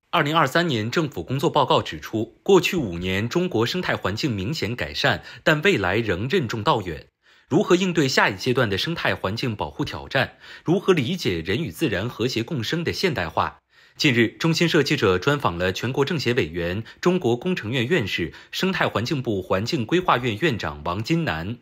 2023年政府工作报告指出，过去5年中国生态环境明显改善，但未来仍任重道远。如何应对下一阶段的生态环境保护挑战？如何理解人与自然和谐共生的现代化？近日，中新社记者专访了全国政协委员、中国工程院院士、生态环境部环境规划院院长王金南。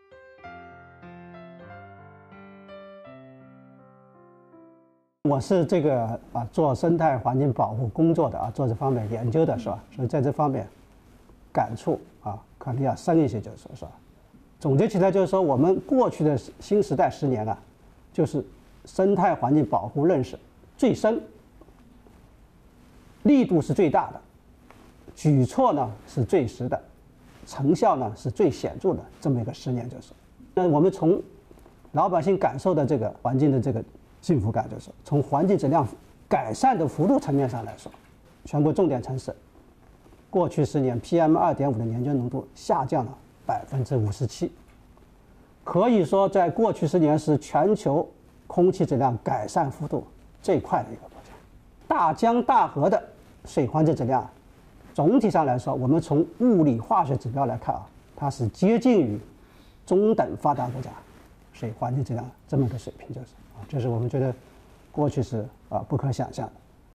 我是做生态环境保护工作的做这方面研究的是吧？所以在这方面感触可能要深一些，就是说，总结起来就是说，我们过去的新时代10年就是生态环境保护认识最深，力度是最大的，举措呢是最实的，成效呢是最显著的这么一个10年，就是。那我们从老百姓感受的这个环境的这个幸福感，就是从环境质量改善的幅度层面上来说，全国重点城市过去10年 PM2.5的年均浓度下降了57%，可以说在过去10年是全球空气质量改善幅度最快的一个国家。大江大河的水环境质量总体上来说，我们从物理化学指标来看它是接近于中等发达国家水环境质量这么个水平，就是这是我们觉得过去是不可想象的。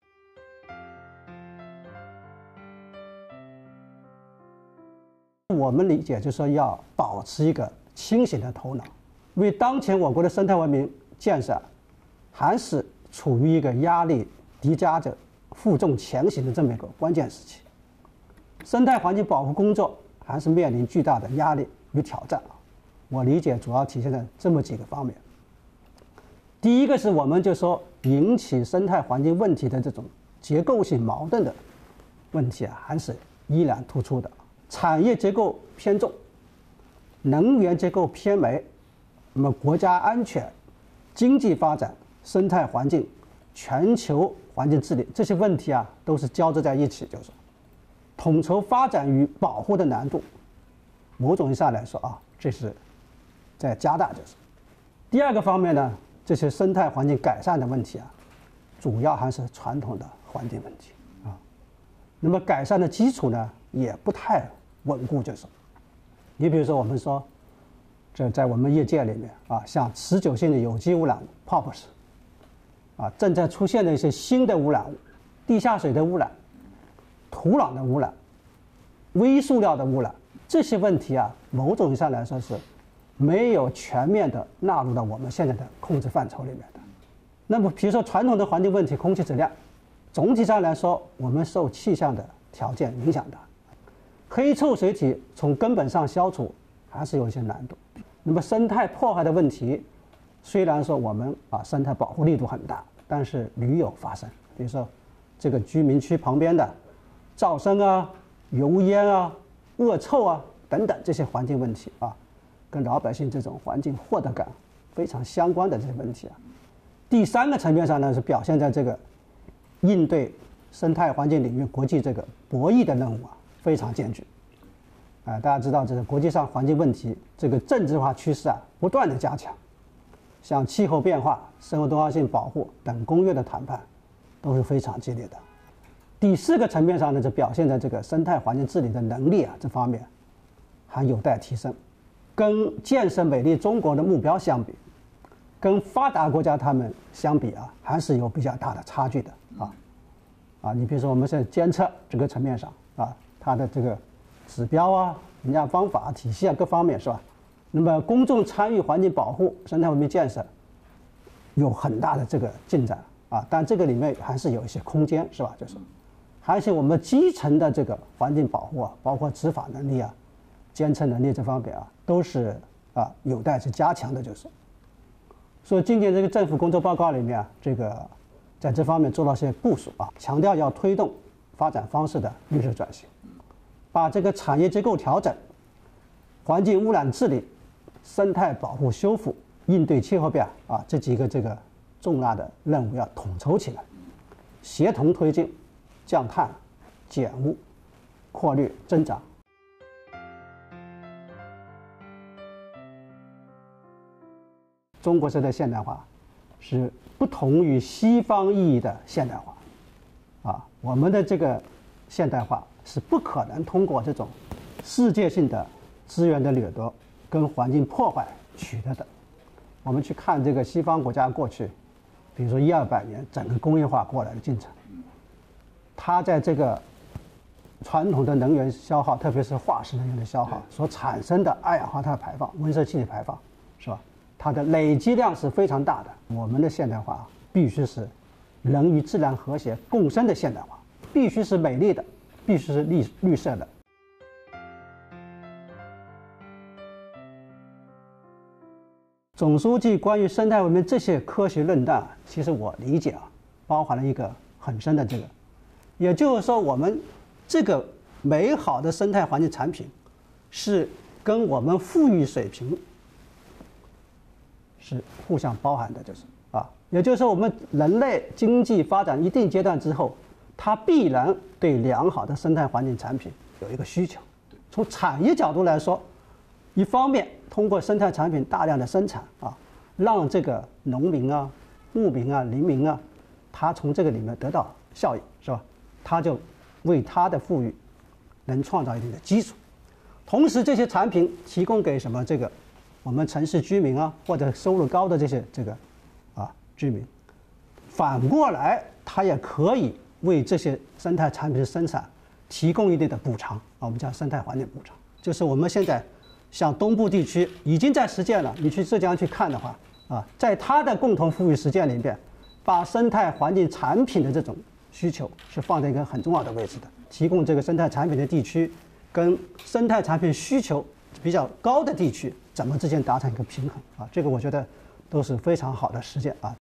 我们理解就是说要保持一个清醒的头脑，因为当前我国的生态文明建设还是处于一个压力叠加着负重前行的这么一个关键时期，生态环境保护工作还是面临巨大的压力与挑战。我理解主要体现在这么几个方面。第一个是我们就说引起生态环境问题的这种结构性矛盾的问题还是依然突出的。产业结构偏重，能源结构偏煤，那么国家安全、经济发展、生态环境、全球环境治理这些问题都是交织在一起，就是统筹发展与保护的难度，某种意义上来说这是在加大，就是。第二个方面呢，这些生态环境改善的问题主要还是传统的环境问题那么改善的基础呢也不太稳固，就是。你比如说我们说，这在我们业界里面像持久性的有机污染物 POPs 正在出现的一些新的污染物，地下水的污染、土壤的污染、微塑料的污染，这些问题某种意义上来说是没有全面的纳入到我们现在的控制范畴里面的。那么比如说传统的环境问题，空气质量总体上来说我们受气象的条件影响的，黑臭水体从根本上消除还是有一些难度。那么生态破坏的问题，虽然说我们生态保护力度很大，但是屡有发生，比如说这个居民区旁边的噪声油烟恶臭等等这些环境问题跟老百姓这种环境获得感非常相关的这些问题第三个层面上呢，是表现在这个应对生态环境领域国际这个博弈的任务非常艰巨大家知道这个国际上环境问题这个政治化趋势不断的加强，像气候变化、生物多样性保护等公约的谈判都是非常激烈的。第四个层面上呢，就表现在这个生态环境治理的能力这方面还有待提升。跟建设美丽中国的目标相比，跟发达国家他们相比还是有比较大的差距的你比如说我们在监测这个层面上它的这个指标评价方法体系各方面是吧？那么公众参与环境保护、生态文明建设有很大的这个进展但这个里面还是有一些空间是吧？就是还是我们基层的这个环境保护包括执法能力监测能力这方面都是有待去加强的，就是。所以今年这个政府工作报告里面这个在这方面做了些部署强调要推动发展方式的绿色转型，把这个产业结构调整、环境污染治理、生态保护修复、应对气候变化这几个这个重大的任务要统筹起来，协同推进降碳、减污、扩绿增长。中国式的现代化是不同于西方意义的现代化我们的这个现代化是不可能通过这种世界性的资源的掠夺跟环境破坏取得的。我们去看这个西方国家过去，比如说100-200年整个工业化过来的进程，它在这个传统的能源消耗，特别是化石能源的消耗所产生的二氧化碳排放、温室气体排放，是吧？它的累积量是非常大的。我们的现代化必须是人与自然和谐共生的现代化，必须是美丽的，必须是绿色的。总书记关于生态文明这些科学论断，其实我理解包含了一个很深的这个，也就是说，我们这个美好的生态环境产品，是跟我们富裕水平是互相包含的，就是也就是说，我们人类经济发展一定阶段之后，它必然对良好的生态环境产品有一个需求。从产业角度来说，一方面通过生态产品大量的生产让这个农民牧民林民他从这个里面得到效益，是吧？他就为他的富裕能创造一定的基础。同时，这些产品提供给什么这个我们城市居民或者收入高的这些居民，反过来他也可以为这些生态产品的生产提供一定的补偿我们叫生态环境补偿。就是我们现在像东部地区已经在实践了，你去浙江去看的话在它的共同富裕实践里面，把生态环境产品的这种需求是放在一个很重要的位置的。提供这个生态产品的地区跟生态产品需求比较高的地区怎么之间达成一个平衡这个我觉得都是非常好的实践